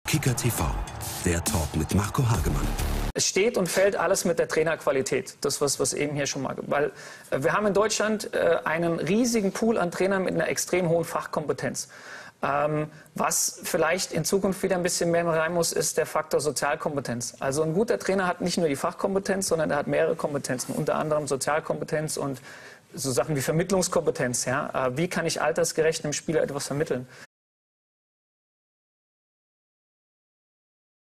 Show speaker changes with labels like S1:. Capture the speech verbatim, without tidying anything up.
S1: Kicker T V, der Talk mit Marco Hagemann.
S2: Es steht und fällt alles mit der Trainerqualität. Das, was, was eben hier schon mal... Weil äh, wir haben in Deutschland äh, einen riesigen Pool an Trainern mit einer extrem hohen Fachkompetenz. Ähm, was vielleicht in Zukunft wieder ein bisschen mehr rein muss, ist der Faktor Sozialkompetenz. Also ein guter Trainer hat nicht nur die Fachkompetenz, sondern er hat mehrere Kompetenzen, unter anderem Sozialkompetenz und so Sachen wie Vermittlungskompetenz. Ja? Äh, wie kann ich altersgerecht einem Spieler etwas vermitteln?